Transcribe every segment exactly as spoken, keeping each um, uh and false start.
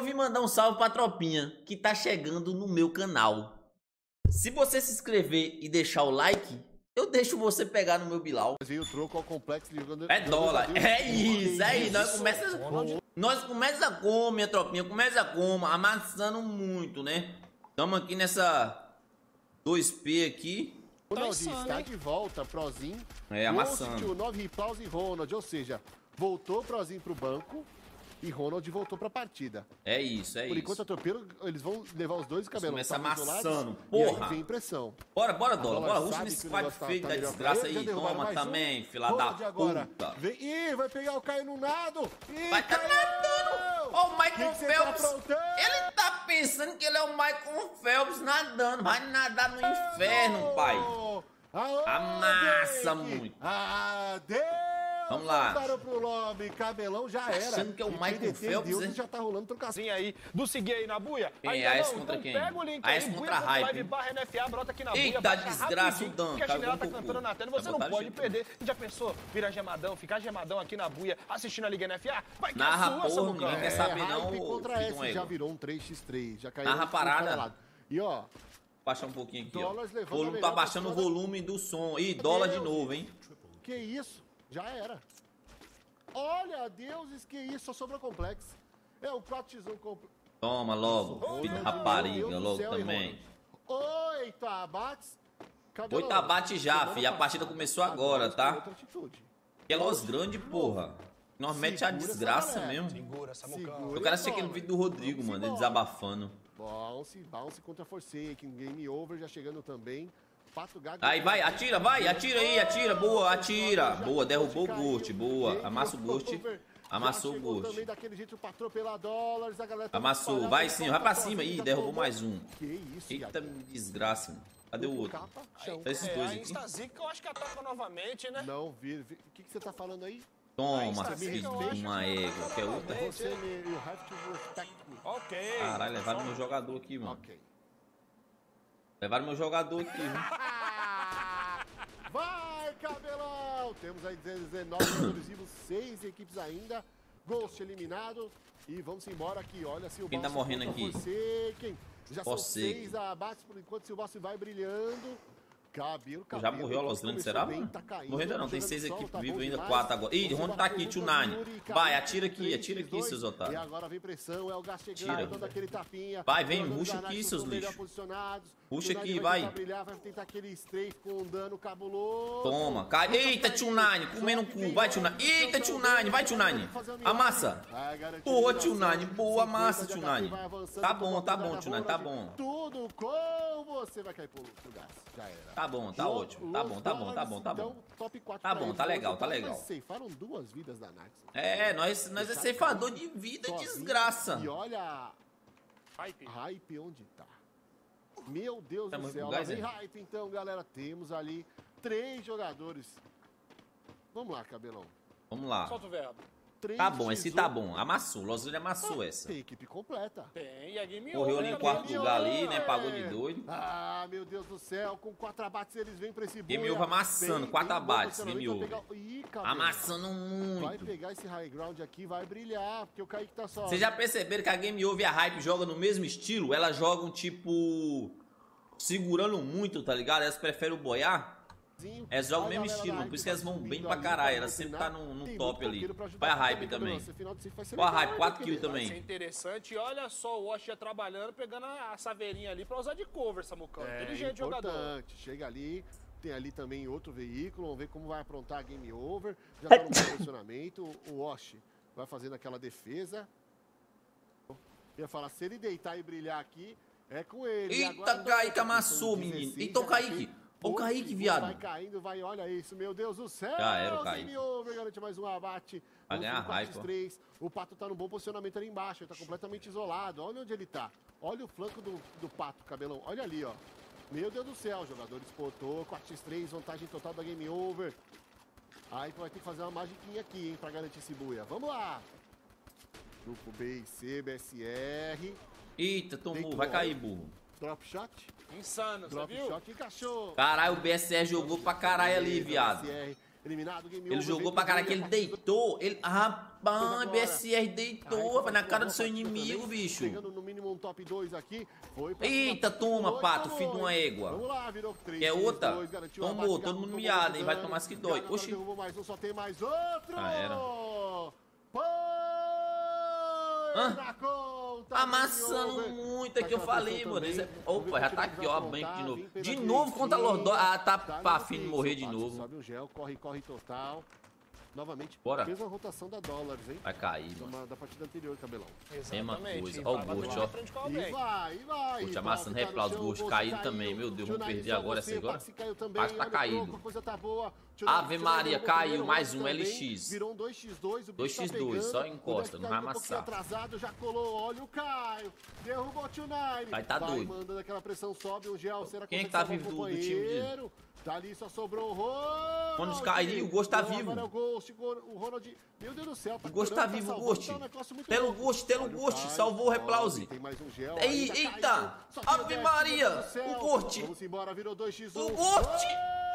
vim mandar um salve pra tropinha que tá chegando no meu canal. Se você se inscrever e deixar o like, eu deixo você pegar no meu Bilal. Veio o troco ao complexo jogando. É dólar, é isso, é isso. Nós começa, nós começa como, minha tropinha, começa como, amassando muito, né? Estamos aqui nessa dois P aqui. O Ronaldinho está de volta, Prozinho. É, amassando. nove Ripaus e Ronald, ou seja, voltou Prozinho pro banco e Ronald voltou pra partida. É isso, é Por isso. enquanto, a Tropeiro, eles vão levar os dois cabelão. Começa amassando, isolados, porra. E aí vem impressão. Bora, bora, Dólar, bora. Dólar Ruxa sabe nesse que o quadro negócio tá- feio tá da melhor desgraça pra ele, já aí. derrubaram Toma mais também, um. fila da Ronald agora. puta. Vem, ih, vai pegar o Caio no nado. Ih, Vai tá Caio! nadando. Ó, o Michael Que que você tá Phelps. aprontando? Ele tá pensando que ele é o Michael Phelps nadando. Vai nadar no inferno, pai. Aonde, Amassa Henrique? muito. Adeus! Vamos lá. Voltaram pro lobby, cabelão já era. Achando que é o E Michael P D T Phelps, Deus hein? já tá rolando trocação. aí do seguir aí na buia. Quem Ainda é? A S não? contra Então quem? pega o link A S aí, contra buia Hype. live barra N F A, brota aqui na buia. Eita, baixa desgraça, rapidinho, o Dan, que a cagou chinela um tá pouco. cantando na tela. Vai Você não botar pode jeito. perder. Já pensou? Virar gemadão, ficar gemadão aqui na buia, assistindo a Liga N F A? Vai que Narra, é sua, porra, Samucão. ninguém quer saber não, Hype ô, contra filho de um S, já ego. virou um três contra três. Já caiu Narra um parada. cada lado. E ó, Baixar um pouquinho aqui, ó. Dólares O levando a volume melhor tá baixando o posição da- volume do som. Ih, dólar de Deus. novo, hein? que isso? Já era. Olha, deuses, que isso? Só sobrou complexo. É o quatro por um complexo. Toma logo, filho de rapariga, logo também. Oito abates. Oito abates já, filho. A partida começou agora, tá? Que é Los Grande, porra. Nós mete a desgraça mesmo. Segura, Samucão. Eu quero assistir aquele vídeo do Rodrigo, mano, ele desabafando. Bounce, bounce contra Forsaken. Game over já chegando também. Pato Gago. Aí, vai, atira, vai, atira aí, atira, boa, atira. Boa, derrubou o Ghost, boa. Amassa o Ghost. Amassou o Ghost. Também daquele jeito pra atropelar dólares, a galera tá Amassou, disparando, vai sim, vai pra Sozinho, cima. Ih, já derrubou tomou. mais um. Que isso, Eita, Iago. desgraça, mano. Cadê o outro? Capa, chão. Tá esses É, dois a aqui. Instazica eu acho que ataca novamente, né? Não, vi, vi- o que, que você tá falando aí? Toma, Instazica, filho eu de acho uma que égua. Quer outra? Você, me, you have to respect me. Ok. Caralho, levaram meu jogador aqui, mano. Ok. Levaram meu jogador aqui, viu? Vai, cabelão! Temos aí dezenove jogadores vivos, seis equipes ainda. Ghost eliminado. E vamos embora aqui. Olha se o Quem tá Boss morrendo contra aqui? Forsaken. Já são Forsaken. seis abates por enquanto. Se o Boss vai brilhando. Cabelo, Já cabelo. morreu a Los Grandes, será, mano? Tá caindo, Morreu ainda não, tem jogando seis solo, equipes tá vivas bom ainda, demais. quatro agora. Ih, Você Rony vai tá aqui, perguntar, tio Nine. Yuri, Vai, cabelo, atira aqui, três, atira aqui, dois. seus E otários. agora vem pressão, é o gás chegando, Tira. dando aquele tapinha. Vai, vem, Jogadores ruxa da aqui, Nike seus estão melhor lixos. posicionados. Puxa O aqui, Nine vai. tentar brilhar, vai tentar aquele strafe com um dano cabuloso. Toma, cai. Eita, tio Nine, comendo o cu. Vai, tio Nine. Eita, tio Nine, vai, tio Nine. Amassa. Boa, tio Nine, boa, massa, tio Nine. Tá bom, tá bom, tio Nine, tá bom. Tudo com você vai cair pro pro gás. Já era. Tá bom, tá ótimo. Tá bom, tá bom, tá bom, tá bom. Então, top quatro Tá pra bom, eles. tá legal, Hoje, tá mas legal. Ceifaram duas vidas da Nax. É, nós, nós é ceifador de vida e Sozinho. desgraça. E olha Hype. hype onde tá. Meu Deus Tá do muito céu. gás, Lá vem é? hype então, galera. Temos ali três jogadores. Vamos lá, cabelão. Vamos lá. Solta o verbo. três Tá bom, esse x um. tá bom. Amassou, Los Angeles amassou essa. Tem equipe completa. Tem, e a game Correu over, ali em né, quarto game lugar over. ali, né? Pagou de doido. Ah, meu Deus do céu. Com quatro abates eles vêm pra esse Game buia. over amassando, Bem, quatro bem bom abates, posicionamento, game vai over. pegar- Ih, cabelão. Amassando Vai muito. pegar esse high ground aqui, vai brilhar, porque o Kaique tá só. Vocês já perceberam que a Game Over e a Hype jogam no mesmo estilo? Elas jogam, tipo, segurando muito, tá ligado? Elas preferem o boiar. Elas jogam o mesmo estilo, por isso que elas vão bem pra caralho. Elas sempre tá no, no top ali. Vai a Hype também. Vai a Hype, quatro kills Vai ser também. interessante. E olha só o Wash já trabalhando, pegando a, a saveirinha ali pra usar de cover, Samucão. É Inteligente jogador. importante. Chega ali, tem ali também outro veículo, vamos ver como vai aprontar a game over. Já tá no bom posicionamento. O Wash vai fazendo aquela defesa. Eu ia falar, se ele deitar e brilhar aqui, é com ele. Eita, Agora, Kaique amassou, menino. Eita, o Kaique. Ó o Kaique, viado. Vai caindo, vai, olha isso, meu Deus do céu. Já era o Kaique. Game over, garante mais um abate. Vai Vamos ganhar pro raiva. quatro três. O Pato tá no bom posicionamento ali embaixo, ele tá completamente isolado. Olha onde ele tá. Olha o flanco do, do Pato, cabelão. Olha ali, ó. Meu Deus do céu, o jogador disputou. quatro por três, vantagem total da game over. Aí vai ter que fazer uma magiquinha aqui, hein, pra garantir esse buia. Vamos lá. Grupo B e C, B S R. Eita, tomou. Vai cair, burro. Drop shot. Insano, você Drop viu? shot, encaixou. Caralho, o B S R jogou pra caralho ali, viado. B S R eliminado, game Ele over, jogou vem pra pro cara que game, ele deitou. Ele, rapaz, B S R deitou, Aí, vai na cara do seu partida inimigo, também, bicho. Pegando no mínimo um top dois aqui. Foi pra Eita, cima, toma, dois, pato, dois. filho de uma égua. Vamos lá, virou três, Quer outra? dois, garantiu o Tomou, abate, todo mundo tomou miado, hein? Vai dano. tomar as que dói. Agora Oxi. derrubou mais um, só tem mais outro. Ah, era. Põe Hã? na conta, Amassando game over. muito aqui, eu Tá aquela falei, pressão mano. Esse é- também. Opa, já tá aqui, ó, Vamos ver banco de como novo. vai De voltar, novo vem contra a pela Lordó. Ah, tá Tá pra no fim de fim, morrer de Sobe novo. o gel, corre, corre total. Novamente, Bora. mesma rotação da Dólares, hein? Vai cair, mano. Da, da partida anterior, Cabelão. Mesma Exatamente. coisa. E Ó o vai bater Ghost, lá ó. na frente com E alguém. vai, e vai. Ghost amassando Tá no replay, os chão, Ghost Ghost caído caiu. também. Meu Deus, vamos Tchunai, perder só agora você, essa agora. Paxi caiu também, Paxi tá olha o troco, caído. a coisa tá boa. Tchunai, Ave Tchunai Maria, derrubou caiu primeiro, mais outro um também. L X. Virou um dois por dois, o dois bicho por tá dois, só pegando. encosta, O não Deck vai caiu um pouquinho amassar. atrasado, já colou, olha o Caio. Derrubou o Tchunai. Vai tá doido. mandando aquela pressão, sobe um gel. Será Quem é que consegue tá salvar vivo o do- do time dele? companheiro? Tá ali, só sobrou o Ronald. Quando caiu, o Ghost tá Agora vivo. é o Ghost, o Ronald. Meu Deus do céu, tá O Ghost curando, tá vivo, salvando, Ghost. tá um negócio muito Telo louco. Ghost, Telo Olha o Ghost, Caio, salvou o Replause. sobe, tem mais um gel, Ei, ainda eita! caiu. Só tem Ave o Deck, Maria, meu Deus do céu. o Ghost. Vamos embora, virou dois por um. O Ghost!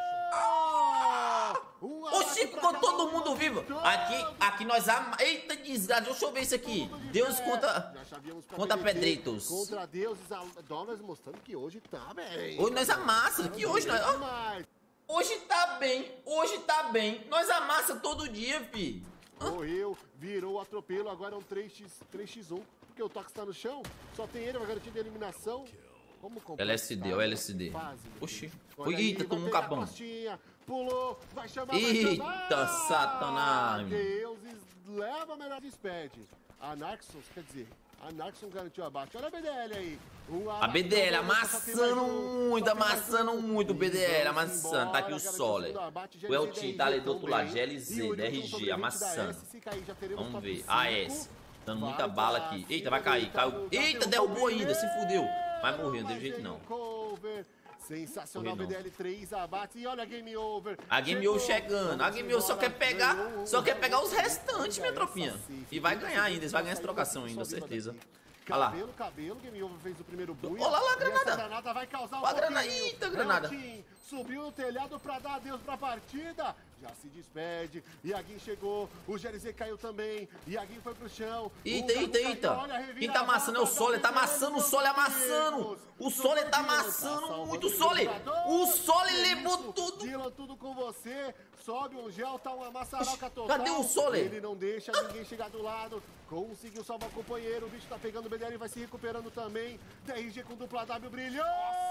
Ah! Um Oxi, abate pra ficou cada todo um, mundo vivo. todo. Aqui, aqui nós ama... Eita desgraça, deixa eu ver isso aqui. Todo mundo de Deus pé. contra... Já chaveamos pra contra B D T, Pedritos. Contra deuses, a Dólares mostrando que hoje tá bem. Hoje nós amassa, que hoje nós... ó, Demais. hoje tá bem, hoje tá bem. Nós amassa todo dia, fi. Correu, virou o atropelo, agora é um três por um, porque o Tox tá no chão, só tem ele, vai garantir a eliminação. Como comprar L S D, esse ó, cara? L S D. Fase, meu Oxi. filho. Oi, Olha aí, eita, vai tomou um pegar a capão. costinha, pulou, vai chamar, vai Eita, chamar. Satanás. Deuses leva a melhor despede. A Narxos, quer dizer, a Narxos garantiu abate. Olha a B D L aí. Um A B D L amassando muito, amassando muito o B D L, amassando. Tá aqui o Sole. O El T tá ali do outro lado, G L Z, D R G, amassando. Vamos ver, A S. Dando muita bala aqui. Eita, vai cair, caiu. Eita, derrubou ainda, se fudeu. Mas morreu, não teve jeito não. Sensacional, Morri B não. D L três abate e olha a Game Over. A Game Over chegando. A Game Over só quer pegar, só quer pegar os restantes, minha tropinha. E vai ganhar ainda, eles vão ganhar essa trocação ainda, certeza. Olha lá. Cabelo, cabelo, Game Over fez o primeiro bui. Olha lá, E essa granada. granada vai causar um Ó a granada. pouquinho. Eita, granada. Elkin subiu no telhado pra dar adeus pra partida. Já se despede. Iaguin chegou. O G L Z caiu também. Iaguin foi pro chão. Eita, O eita, Gabu eita. caiu. Olha a reviravolta Quem tá amassando é o da Sole, tá B D L amassando, o dos Sole Deus. amassando. O Sole tá amassando muito, o Sole. O Sole levou tudo. Dylan, tudo com você. Sobe um gel, tá uma maçaroca total. Cadê o Sole? Ele não deixa ninguém chegar do lado. Conseguiu salvar o companheiro. O bicho tá pegando o B D L e vai se recuperando também. D R G com dupla W brilhou.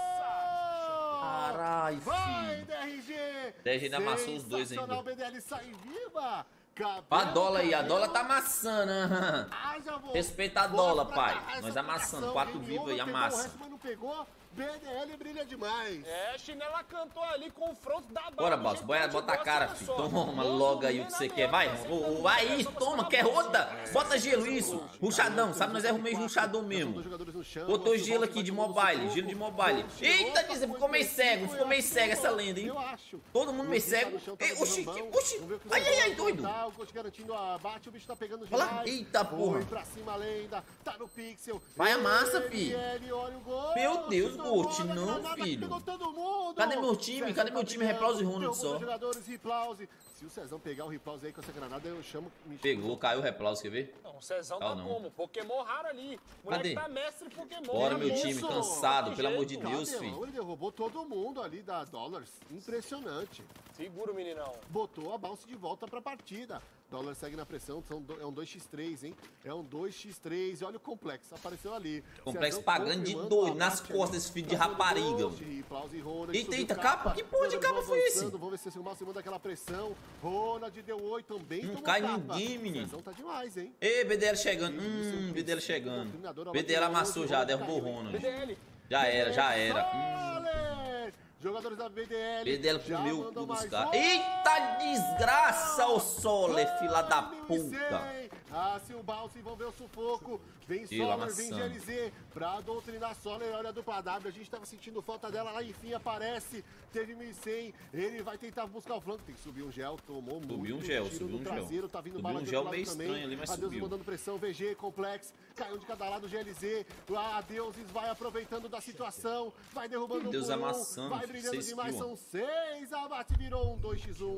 Caralho, Vai, filho. D R G. D R G ainda amassou os dois Sensacional, ainda. B D L sai viva. Cabelo, Ó a dólar aí, a cabelo. dólar tá amassando. aham. Haja voz. Respeita a Bora dólar, pra pai. cá, essa Nós amassando, trocação. quatro Game vivos over, aí, pegou amassa. o resto, mas não pegou. B D L brilha demais. É, Chinela cantou ali, confronto da bala. Bora, do boss, jeito bora, que a gente bota a gosta, cara, olha filho. só. Toma Não, logo aí o nem que você na quer. Vai, melhor, ô, ô, tá vai sendo aí, só pra toma, cima quer da outra? bola. Bota gelo, isso. Ruchadão, sabe? Nós é meio ruchadão mesmo. Botou gelo aqui de mobile, gelo de mobile. Eita, diz, ficou meio cego, ficou meio cego essa lenda, hein? Eu acho. Todo mundo meio cego. Ei, oxi, oxi. Ai, ai, ai, doido. O Ghost garantindo a bate, o bicho tá pegando Olha lá. demais. Eita, porra. Foi pra cima a lenda, tá no pixel. Vai, amassa, Ele, fi. ele, olha o Ghost. Meu Deus, Tomou Ghost, a não, granada, filho. pegou todo mundo. Cadê meu time? Cadê meu time? Replause e Ronald Derrubou só. os jogadores, Replause. Se o Cezão pegar o Replause aí com essa granada, eu chamo... me chamo- Pegou, caiu o replause, quer ver? Não, o Cezão Ah, tá não. como? Pokémon raro ali. O moleque Cadê? tá mestre Pokémon. Bora, meu Isso. time, cansado, Que pelo amor de jeito. Deus, Cabelão, filho. ele derrubou todo mundo ali da Dollars. Impressionante. Segura o meninão. Botou a bounce de volta pra partida. Dólar segue na pressão, são do- é um dois por três, hein? É um dois por três e olha o complexo, apareceu ali. Complexo Cezão pagando de confirmando doido o nas abate costas ali. desse filho de Passando rapariga. Ghost, Replause e Ronald, Eita, subiu eita, capa? Que porra de Ronald capa foi esse? avançando, vamos ver se o Márcio manda aquela pressão. Ronald deu oi também. Não tomou cai capa. ninguém, menino. Cezão tá demais, hein? Ei, B D L chegando. Isso, Hum, B D L isso, chegando. dominador, B D L amassou já, derrubou o B Ronald. D L. Já era, já era. Hum. Soler! Jogadores da B D L. B D L já comeu mandam tudo dos mais caras. um. Eita desgraça, ô Soler, fila da puta. Ah, se o Bounce, vão ver o sufoco. Vem Tira, Soler, vem amassando. G L Z pra doutrinar Soler. Olha a dupla W, a gente tava sentindo falta dela lá, enfim aparece. Teve mil e cem, ele vai tentar buscar o flanco. Tem que subir um gel, tomou muito. Subiu um gel, tiro subiu no um gel. traseiro, tá vindo Subiu bala um de gel outro lado meio também. estranho ali, mas Adeus subiu. mandando pressão, V G, Complex, caiu de cada lado, G L Z. A Deuses vai aproveitando da situação, vai derrubando um Deus por um, amassando, vai filho, brilhando seis demais, kills. são seis, abate virou um dois por um.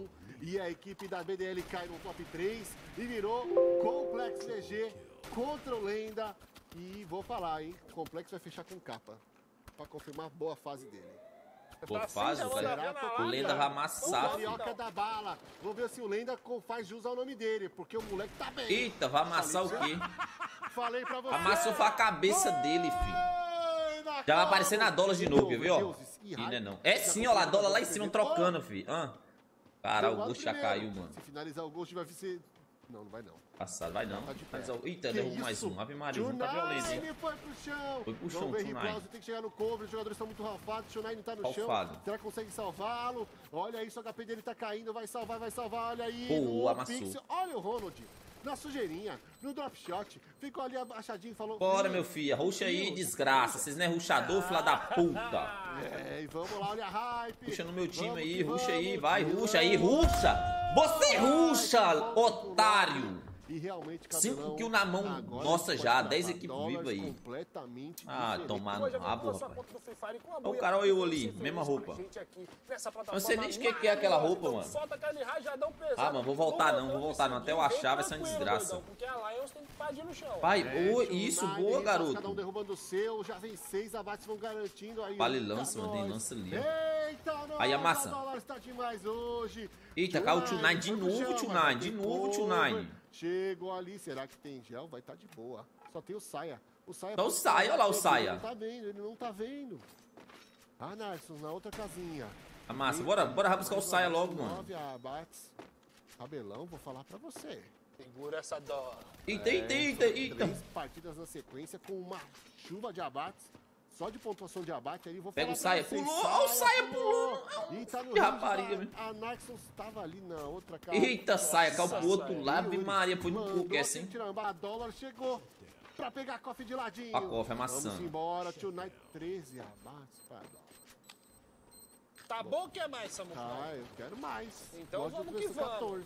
E a equipe da B D L cai no top três e virou Complex G G contra o Lenda. E vou falar, hein? O Complexo vai fechar com capa. Pra confirmar a boa fase dele. Boa fase, cara. O Lenda vai amassar. O Carioca da bala. Vamos ver se o Lenda faz jus ao nome dele, porque o moleque tá bem. Eita, vai amassar o quê? Falei pra você. Amassou a cabeça dele, filho. Já vai aparecer na dólar de novo, viu, ó? Ih, não é não. É sim, ó lá, dólar lá em cima trocando, filho. Ah. Caralho, o Ghost já caiu, mano. Se finalizar o Ghost vai ser... Não, não vai não. Passado, vai não. De Eita, derrubou mais um. Ave Maria, um tá violento, hein? Foi pro chão. Foi pro chão, Tsunai. Tem que chegar no cobre, os jogadores estão muito rafados. Tsunai tá no Alfado. chão. Será que consegue salvá-lo? Olha isso, o H P dele tá caindo. Vai salvar, vai salvar. Olha aí. Pô, amassou. Pixel. Olha o Ronald. Na sujeirinha, no drop shot. Ficou ali abaixadinho e falou... Bora, meu filho. Ruxa aí, desgraça. Vocês não é ruxador, filha da puta. É, e vamos lá, olha a hype. Ruxa no meu time vamos aí, ruxa aí. Vai, ruxa aí, ruxa. Você ruxa, otário. E realmente, cinco kills na mão, nossa já, dez equipes vivas aí. Ah, tomar no rabo, rapaz. Olha o cara, olha eu ali, mesma roupa. Eu não sei nem de que que é aquela roupa, mano. Ah, mano, vou voltar não, vou voltar não. Até eu achar vai ser uma desgraça. Pai, boa, isso, boa, garoto. Cada um derrubando o seu, já vem seis abates, vão garantindo aí. Vale lança, mano, tem lança ali. Eita, aí a massa. Eita, caiu o Tsunai de novo, Tsunai, de novo, Tsunai. Chegou ali, será que tem gel? Vai estar tá de boa. Só tem o Saia. O Saia. Só o Saia, olha lá o Saia. Ele não tá vendo, ele não tá vendo. Ah, Narson, na outra casinha. A massa, bora, bora buscar o Saia logo, mano. nove abates. Cabelão, vou falar pra você. Segura essa dó. Eita, eita, eita, eita. Três partidas na sequência com uma chuva de abates. Só de pontuação de abate aí, vou falar. Pega o Saia, pulou, olha o Saia pulou. E tá no que rapariga, velho. A Naxos estava ali na outra casa. Eita, Saia, caiu pro outro lado, Ave Maria, foi no pouco essa, hein? A dólar chegou pra pegar a Coffee de ladinho. A Coffee amassando. Vamos embora, Tonight treze abates pra dólar. Tá bom que é mais, Samuel? Ah, eu quero mais. Então vamos que vamos. quatorze.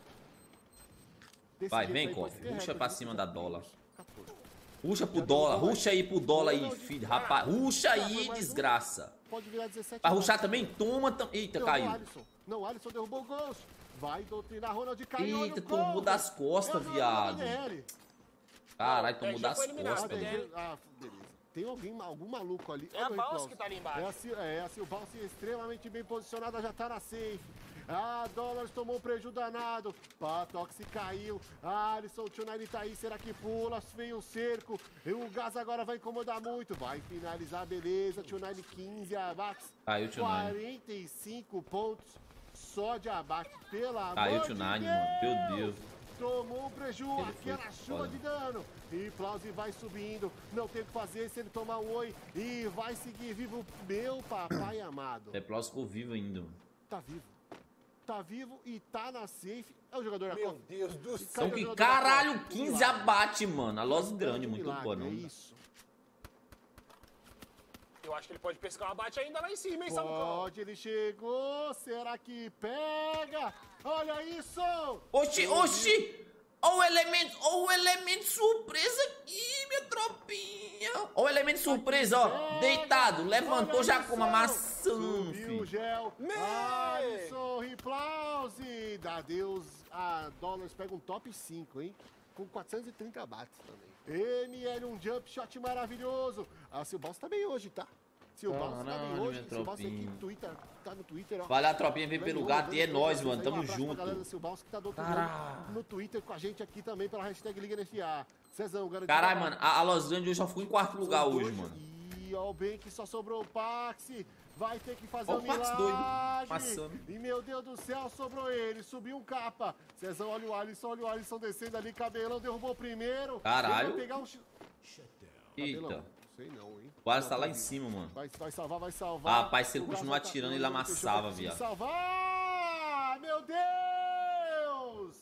Vai, vem, Coffee, puxa pra cima da dólar. Ruxa pro dólar, ruxa aí pro dólar aí, filho, rapaz. Ruxa aí, desgraça. Pode virar dezessete. Vai ruxar também? Toma também. Eita, caiu. Não, Alisson derrubou o Ghost. Vai doutrinar Ronald, caiu. Eita, tomou das costas, viado. Caralho, tomou das costas. Ah, beleza. Tem alguém, algum maluco ali. É a Balsa que tá ali embaixo. É a Silbalsa extremamente bem posicionada, já tá na safe. Ah, Dólares tomou um prejuízo danado. Patox caiu. Alisson, o Tsunai tá aí. Será que pula? Vem um cerco. E o Gás agora vai incomodar muito. Vai finalizar, beleza. Tsunai quinze abates. Caiu o Tsunai. quarenta e cinco pontos só de abate. Pela Caiu o Tsunai, mano. Meu Deus. Tomou um prejuízo. Aquela chuva de dano. E Plausi vai subindo. Não tem o que fazer se ele tomar um oi. E vai seguir vivo. Meu papai amado. É, Plausi ficou vivo ainda, mano. Tá vivo. Tá vivo e tá na safe. É o jogador da Meu Copa. Deus do céu. Então que caralho, quinze abate, mano. A loss grande, muito boa, não. É isso. Eu acho que ele pode pescar um abate ainda lá em cima, hein, Samuel? Pode, ele chegou. Será que pega? Olha isso! Oxi, oxi! Olha o elemento, olha o elemento surpresa aqui, minha tropinha. Olha o elemento surpresa, ó. Deitado, levantou já como amassando, filho. Gel. Alisson Riplausi. Dá Deus a Dólares pega um top cinco, hein? Com quatrocentos e trinta abates também. M L, um jump shot maravilhoso. A Silbalsa tá bem hoje, tá? Silbalsa tá bem hoje. Silbalsa aqui no Twitter, tá no Twitter, ó. Vai lá, tropinha, vem pelo gato e é nóis, mano. Tamo junto. Galera da Silbalsa que tá do outro lado no Twitter com a gente aqui também pela hashtag Liga N F A. Cezão, garantido. Caralho, mano, a, a Los Angeles só ficou em quarto lugar hoje, hoje, mano. E ó, o bem que só sobrou o Paxi. Vai ter que fazer ó, um milagre. Pax doido, passando. E meu Deus do céu, sobrou ele. Subiu um capa. Cezão, olha o Alisson, olha o Alisson descendo ali. Cabelão derrubou o primeiro. Caralho. Vai pegar um... Eita. Não sei não, hein? O Alisson tá lá em cima, mano. Vai, vai salvar, vai salvar. Ah, rapaz, se ele continuar atirando, ele amassava, viado. Salvar! Meu Deus!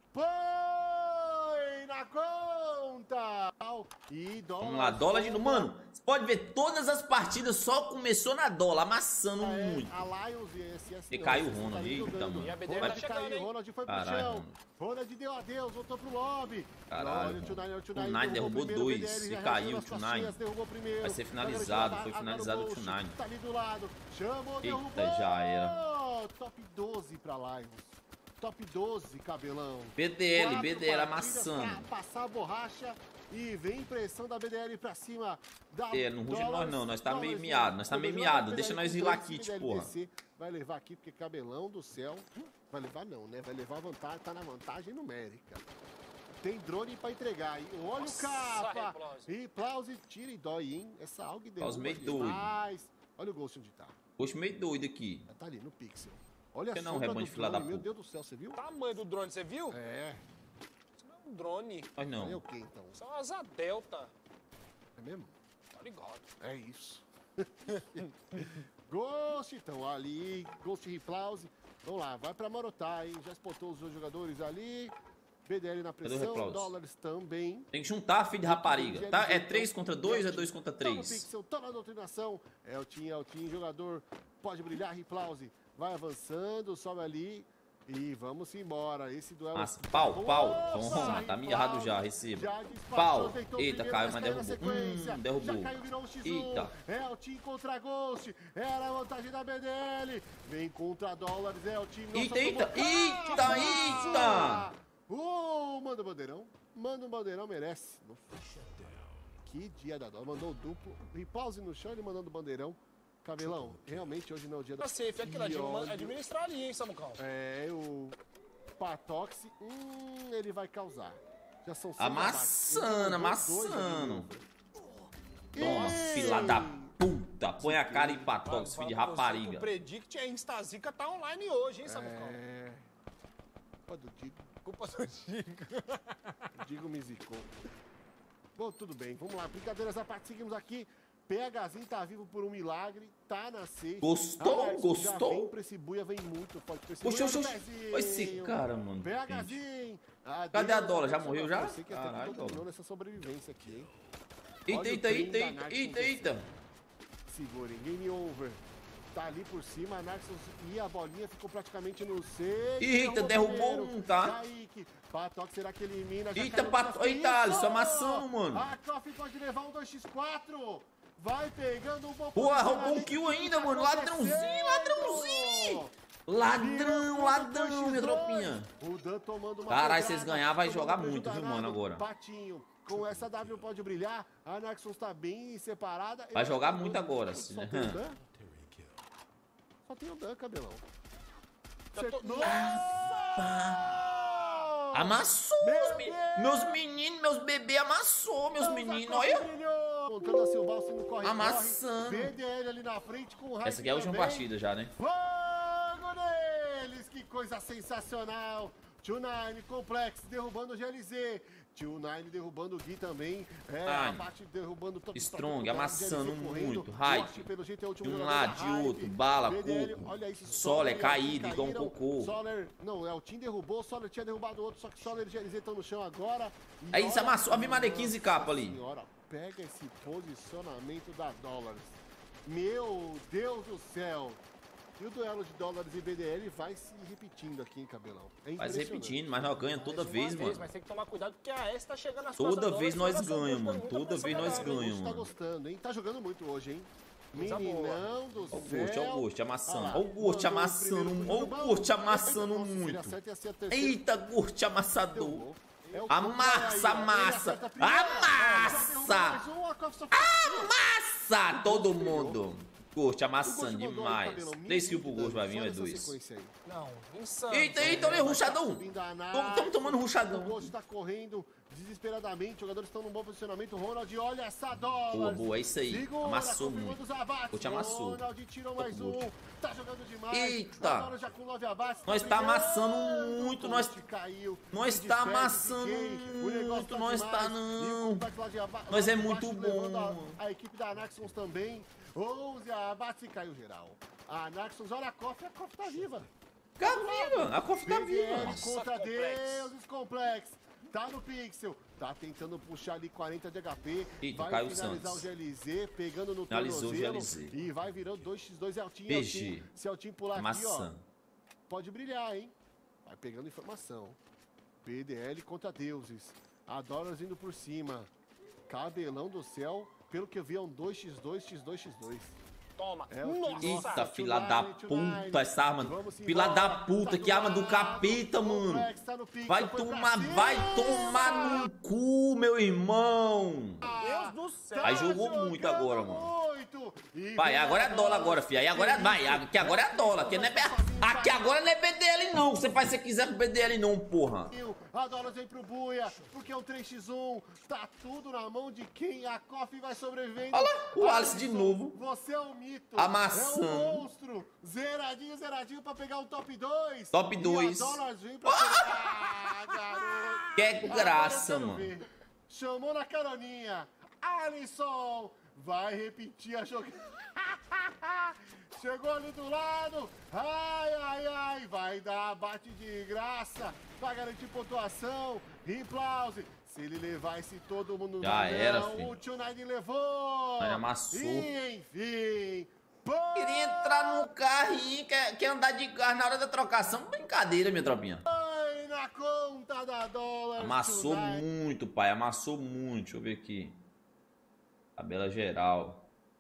Põe na conta! E dólar. Vamos lá, dólar de... Mano, você pode ver, todas as partidas só começou na dólar, amassando é, muito. A Lions e esse, esse e caiu o Ronald, eita, mano. E a B D L tá chegando, hein? Ronald foi pro Caralho, chão. mano. Ronald deu adeus, voltou pro lobby. Caralho, o Tsunai, o Tsunai derrubou, derrubou dois, B D L, e caiu o Tsunai. Vai ser finalizado, foi finalizado o Tsunai. Tá ali do lado, chamou, eita, já era. Top doze pra Lions. top doze, Cabelão. B D L, Quatro B D L partidas amassando. pra passar a borracha e vem pressão da B D L pra cima da É, não ruge nós Dólares. não, nós tá meio Dólares, miado, nós tá meio miado. Deixa nós ir lá, Kit, porra. Vai levar aqui, porque Cabelão do céu... Vai levar não, né? Vai levar vantagem, tá na vantagem numérica. Tem drone pra entregar, hein? Olha Nossa, o capa! Replause. E Plause tira e dói, hein? Essa alga e Plause meio demais. Olha o Ghost onde tá. Poxa, meio doido aqui. Já tá ali no pixel. Olha Você a não, sombra rebanho do de filha drone. da Meu puta. Deus do céu, você viu? O tamanho do drone, você viu? É. Isso não é um drone. Nós É não. o que então? Isso é uma asa delta. É mesmo? Tá ligado. É isso. Ghost, então, ali. Ghost Replause. Vamos lá, vai pra Morotá, hein? Já spotou os dois jogadores ali. B D L na Cadê o pressão, Replause? Dólares também. Tem que juntar, filho de rapariga. Tá? É três contra dois, é dois contra Tá no três. pixel, tá na doutrinação. É o Tim, é o Tim, jogador. Pode brilhar, Replause. Vai avançando, sobe ali. E vamos embora. Esse duelo... Massa. Pau, pau. Nossa, Toma, tá mirrado já, receba. já dispararam, Pau. tentou Eita, primeiro, caiu, mas caiu na derrubou. sequência. Hum, derrubou. Já caiu, virou um X um. Eita. É o Tim contra Ghost. Era a vantagem da B D L. Vem contra Dólares. É o time. Eita, eita, eita, eita. Uh, manda o bandeirão. Manda um bandeirão, merece. Que dia da dó. Mandou o duplo. Repause no chão, ele mandando o bandeirão. Cabelão, realmente hoje não é o dia da... Tá safe, é aquilo, E olha- administrar ali, hein, Samucão? É, o Patox, hum, ele vai causar. Já são seis Amassando, abates. Dois, dois amassando. ali. Toma, Ei! fila da puta. Põe a cara em patox, filho de Fala pra você que rapariga. O Predict e a Instazica tá online hoje, hein, Samucão? É... Culpa do Digo. Culpa do Digo. Digo me zicou. Bom, tudo bem. Vamos lá. Brincadeiras à parte. Seguimos aqui. PHzinho tá vivo por um milagre. Tá na sexta. Gostou? Alex, Gostou? Já vem pra esse buia, vem muito forte pra esse Oxe, buia. oxe, Olha o oxe. pezinho. Olha esse cara, mano. PHzinho. Cadê a Dólar? Já morreu já? Eu sei que Caralho, até que Dólar. dominou nessa sobrevivência aqui, hein? Eita, Olha o eita, trem eita, da eita, Narcos eita, eita. Segurem, game over. Tá ali por cima, a Narcos e a bolinha ficou praticamente no seis. Eita, derrubou um, tá? Kaique, Patox, será que elimina? Já Eita, caiu Pato- pra eita, cima. Alisson, amassando, mano. A Coffee pode levar um dois por quatro. Vai pegando um bom Porra, roubou um posicionamento. kill ainda, Tá mano. Ladrãozinho, acontecendo. ladrãozinho. Ladrão, ladrão, minha tropinha. O Dan tomando uma Caralho, pedrada, vocês ganhar, vai tomando jogar um muito, viu, danado. mano, agora. Patinho, com essa W pode brilhar. A Naxos tá bem separada. Vai Eu jogar acho que muito o Dan- agora, Só sim, tem né? o Dan? Só tem o Dan, Cabelão. Já tô- Nossa! Amassou, Meu meus, me- Deus! meus meninos, meus bebês amassou, meus meninos, olha. Montando a Silvalso no corre, Amassando. corre. B D L ali na frente com o Raik Essa aqui é a última também. partida já, né? Fogo neles! Que coisa sensacional! Tio Nine, Complex, derrubando o G L Z. Tio Nine derrubando o Gui também. É, Ai. abate derrubando todo Strong, todo- amassando G L Z correndo. muito. Hype. Forte, pelo jeito, é o último De um jogador lado, da de Hype. outro. Bala, B D L, coco. olha isso. Soler e caído, Altim igual um caíram. cocô. Soler, não, é o Tim derrubou, Soler tinha derrubado o outro, só que Soler e G L Z estão no chão agora. E Aí olha- se amassou, Ave Maria, quinze capa Nossa ali. Senhora, pega esse posicionamento da Dólares. Meu Deus do céu. E o duelo de Dólares e B D L vai se repetindo aqui, hein, Cabelão? É Vai se impressionante. repetindo, mas nós ganhamos toda Mais uma vez, mano. Mas tem que tomar cuidado porque a S tá chegando nas Toda costas vez do nós Dólares, ganhamos, jogando mano. muita Toda pressão vez nós galera, hein? ganhamos. Tá mano. gostando, hein? Tá jogando muito hoje, hein? Coisa boa. Meninão do Olha o céu. Ghost, olha o Ghost amassando. Ah lá, Olha o Ghost mandou o amassando. primeiro Olha o chute no Ghost mão. amassando Nossa, se ele muito. acerta, ia ser a terceira. Eita, Ghost Deu amassador. gol. É o Amassa, Coco aí, ó. Ele amassa. acerta a primeira. Amassa. Já derrubou mais um, a Coffee só fez- Massa! Todo mundo. Ghost O amassando Ghost mandou aí, demais. Cabelão, três kills pro mil Ghost vai vir, só é nessa dois. sequência aí. Não, insano. Eita, eita, olha o ruxadão. Subindo a Estamos tomando O ruxadão. Ghost tá correndo desesperadamente, os jogadores estão num bom posicionamento. Ronald, olha essa Boa, dólar. boa, é isso aí. Segura, Amassou confirmando muito. os abates. Ghost amassou. Ronald tirou mais Ghost. um. Tá jogando demais. Eita. Agora já com nove abates. Nós tá amassando muito, nós- Ghost caiu. nós Se tá despede de amassando quem? O negócio muito, nós demais. tá E o não. complexo lá de aba- Nós lá é de muito baixo bom, levando a- mano. A, equipe da Anaxons também. onze abates e caiu geral. A Anaxons, olha a Coffee, a Coffee tá viva. Tá viva, a Coffee tá B D L viva. Nossa, contra Complex. Deuses Complex. Tá no pixel. Tá tentando puxar ali quarenta de H P. Eita, vai caiu o finalizar Santos. o G L Z, pegando no Finalizou o tornozelo. G L Z. E vai virando dois por dois Eltim, P G. Eltim. Se Eltim pular aqui, Maçã. ó, pode brilhar, hein? Vai pegando informação. B D L contra Deuses. A Doras indo por cima. Cabelão do céu. Pelo que eu vi, é um dois por dois, por dois por dois. Toma. É Nossa. Eita, fila da puta, essa arma. Fila da puta, que arma do capeta, mano. Vai tomar, vai tomar no cu, meu irmão. Deus do céu. Aí jogou muito agora, mano. Vai, agora é dólar agora, filho. Aí agora é, vai, aqui agora é dólar. Aqui, não é, aqui agora não é B D L não. Você faz se você quiser com B D L não, porra. A dólar vem pro Buia, porque é um três por um. Tá tudo na mão de quem a Coffee vai sobrevivendo. Olha lá, o Alice de novo. Você é um mito. Amassando. É um monstro. Zeradinho, zeradinho pra pegar o top dois. Top dois. E a dólar vem pra pegar. Ah, garoto. Que graça, mano. Ver. Chamou na caroninha. Alisson vai repetir a jogada. Chegou ali do lado. Ai, ai, ai. Vai dar bate de graça. Vai garantir pontuação. Riplause. Se ele levar esse todo mundo já era, não, filho. o Tio Nine levou. Aí amassou. E, enfim. Queria entrar no carrinho, quer, quer andar de carro na hora da trocação. Brincadeira, minha tropinha. Foi na conta da dólar. Amassou muito, pai. Amassou muito. Deixa eu ver aqui. Tabela geral.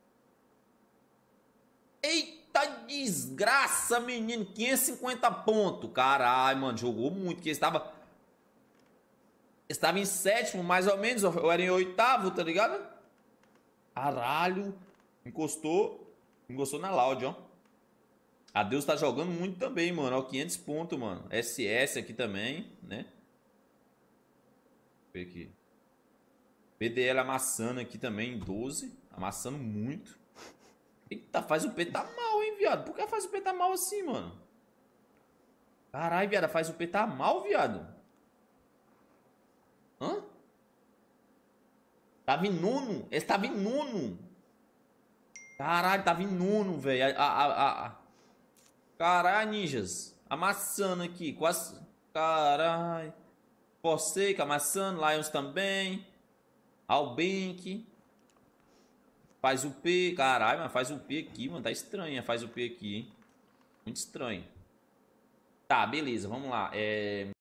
Eita desgraça, menino. quinhentos e cinquenta pontos. Caralho, mano. Jogou muito. Porque estava... Estava em sétimo, mais ou menos. Eu era em oitavo, tá ligado? Caralho. Encostou. Encostou na Loud, ó. A Deus tá jogando muito também, mano. Ó, quinhentos pontos, mano. S S aqui também, né? Deixa eu ver aqui. P D L amassando aqui também em doze. Amassando muito. Eita, faz o P tá mal, hein, viado? Por que faz o P tá mal assim, mano? Caralho, viado, faz o P tá mal, viado. Hã? Tava em nono. Esse tava em nono. Caralho, tava em nono, velho. Caralho, ninjas. Amassando aqui. Quase. Caralho. Forsaken amassando. Lions também. Albank. Faz o P. Caralho, mas faz o P aqui, mano. Tá estranho, faz o P aqui, hein? Muito estranho. Tá, beleza. Vamos lá. É...